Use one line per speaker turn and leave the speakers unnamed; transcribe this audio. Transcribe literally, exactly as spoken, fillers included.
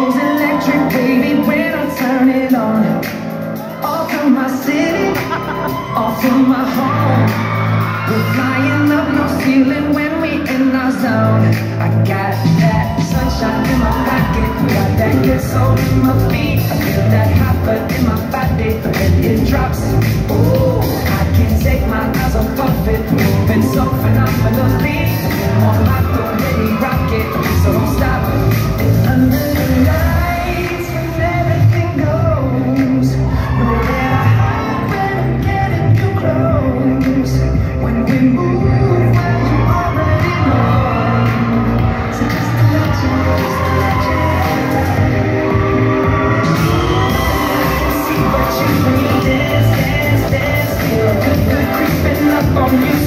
goes electric, baby, when I turn it on. Off from my city, off from my home. We're flying up, no ceiling when we in our zone. I got that sunshine in my pocket, got that good soul in my feet. I feel that hot blood in my body when it drops. Ooh, I can't take my eyes off of it, moving so phenomenally. On my already rocket, so don't stop. And under the lights, when everything goes, nowhere to hide when I'm getting too close. When we move, well, you already know. So just to let you know, just to let you know. I can see what you bring, dance, dance, dance. Feel good, good creeping up on you.